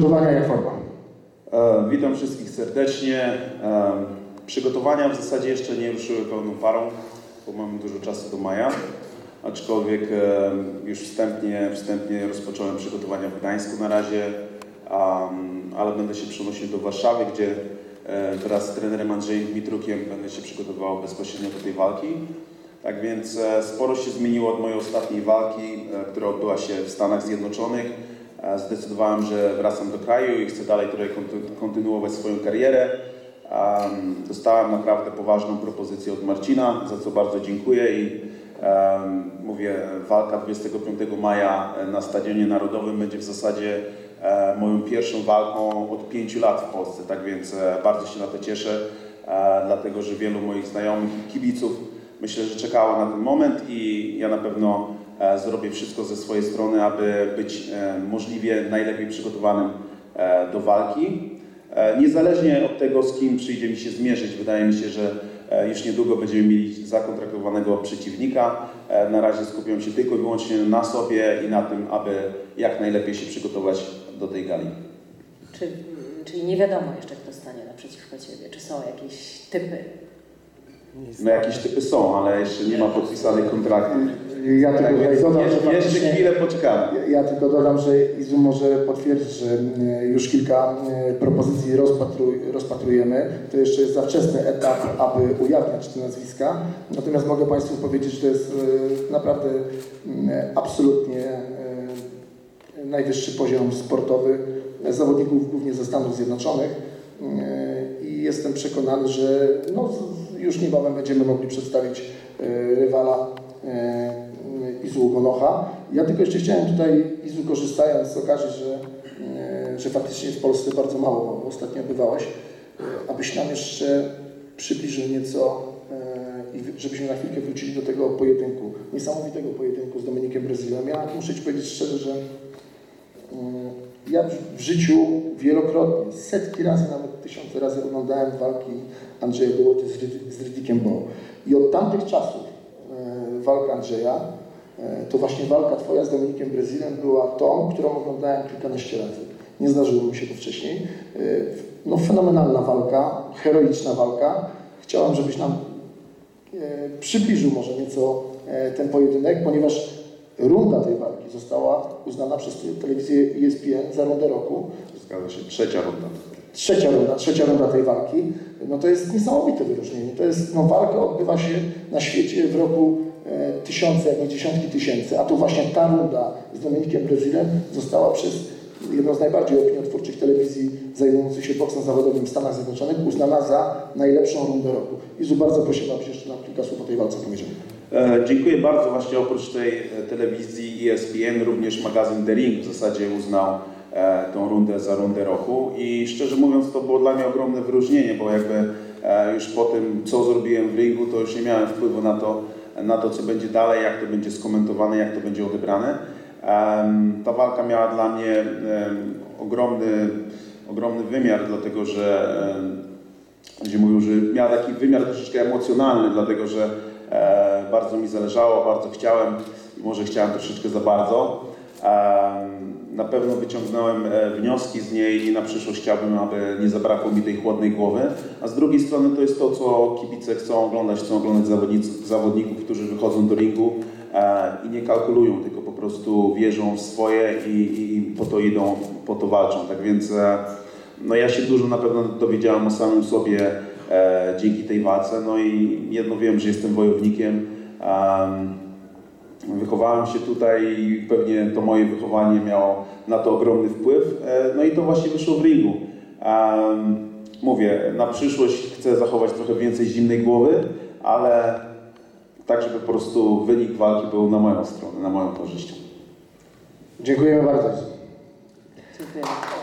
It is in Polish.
przygotowania, jak forma? Witam wszystkich serdecznie. Przygotowania w zasadzie jeszcze nie ruszyły pełną parą, bo mamy dużo czasu do maja. Aczkolwiek już wstępnie rozpocząłem przygotowania w Gdańsku na razie, ale będę się przenosił do Warszawy, gdzie wraz z trenerem Andrzejem Dmitrukiem będę się przygotowywał bezpośrednio do tej walki. Tak więc sporo się zmieniło od mojej ostatniej walki, która odbyła się w Stanach Zjednoczonych. Zdecydowałem, że wracam do kraju i chcę dalej tutaj kontynuować swoją karierę. Dostałem naprawdę poważną propozycję od Marcina, za co bardzo dziękuję i mówię, walka 25 maja na Stadionie Narodowym będzie w zasadzie moją pierwszą walką od 5 lat w Polsce, tak więc bardzo się na to cieszę, dlatego że wielu moich znajomych i kibiców myślę, że czekało na ten moment i ja na pewno zrobię wszystko ze swojej strony, aby być możliwie najlepiej przygotowanym do walki. Niezależnie od tego, z kim przyjdzie mi się zmierzyć, wydaje mi się, że już niedługo będziemy mieli zakontraktowanego przeciwnika. Na razie skupiam się tylko i wyłącznie na sobie i na tym, aby jak najlepiej się przygotować do tej gali. Czyli nie wiadomo jeszcze, kto stanie naprzeciwko Ciebie? Czy są jakieś typy? No jakieś typy są, ale jeszcze nie ma podpisanych kontraktów. Ja tylko dodam, że jeszcze chwilę poczekamy. Ja tylko dodam, że Izu może potwierdzić, że już kilka propozycji rozpatrujemy. To jeszcze jest za wczesny etap, aby ujawniać te nazwiska. Natomiast mogę Państwu powiedzieć, że to jest naprawdę absolutnie najwyższy poziom sportowy zawodników głównie ze Stanów Zjednoczonych. I jestem przekonany, że już niebawem będziemy mogli przedstawić rywala Izu Ugonocha. Ja tylko jeszcze chciałem tutaj, Izu, korzystając z okazji, że faktycznie w Polsce bardzo mało ostatnio bywałeś, abyś nam jeszcze przybliżył nieco i żebyśmy na chwilkę wrócili do tego pojedynku, niesamowitego pojedynku z Dominikiem Breazillem. Ja muszę Ci powiedzieć szczerze, że ja w życiu wielokrotnie, setki razy, nawet tysiące razy oglądałem walki Andrzeja Gołoty z Ridickiem Bowe. I od tamtych czasów walka Andrzeja, to właśnie walka Twoja z Dominikiem Breazillem była tą, którą oglądałem kilkanaście razy. Nie zdarzyło mi się to wcześniej. Fenomenalna walka, heroiczna walka. Chciałem, żebyś nam przybliżył może nieco ten pojedynek, ponieważ runda tej walki została uznana przez telewizję ESPN za rundę roku. Zgadza się, trzecia runda. Trzecia runda tej walki. No to jest niesamowite wyróżnienie. To jest, walka odbywa się na świecie w roku tysiące, jak nie dziesiątki tysięcy, a tu właśnie ta runda z Dominikiem Breazillem została przez jedną z najbardziej opiniotwórczych telewizji zajmujących się boksem zawodowym w Stanach Zjednoczonych uznana za najlepszą rundę roku. Izu, bardzo prosimy, abyś jeszcze nam kilka słów o tej walce powiedział. Dziękuję bardzo. Właśnie oprócz tej telewizji ESPN również magazyn The Ring w zasadzie uznał tą rundę za rundę roku i szczerze mówiąc to było dla mnie ogromne wyróżnienie, bo jakby już po tym, co zrobiłem w ringu, to już nie miałem wpływu na to, co będzie dalej, jak to będzie skomentowane, jak to będzie odebrane. Ta walka miała dla mnie ogromny wymiar, dlatego że ludzie mówią, że miała taki wymiar troszeczkę emocjonalny, dlatego że bardzo mi zależało, bardzo chciałem i może chciałem troszeczkę za bardzo. Na pewno wyciągnąłem wnioski z niej i na przyszłość chciałbym, aby nie zabrakło mi tej chłodnej głowy. A z drugiej strony to jest to, co kibice chcą oglądać zawodników, którzy wychodzą do ringu i nie kalkulują, tylko po prostu wierzą w swoje i po to idą, po to walczą. Tak więc ja się dużo na pewno dowiedziałem o samym sobie dzięki tej walce. No i jedno wiem, że jestem wojownikiem. Wychowałem się tutaj i pewnie to moje wychowanie miało na to ogromny wpływ. No i to właśnie wyszło w ringu. Mówię, na przyszłość chcę zachować trochę więcej zimnej głowy, ale tak, żeby po prostu wynik walki był na moją stronę, na moją korzyść. Dziękujemy bardzo. Dziękuję.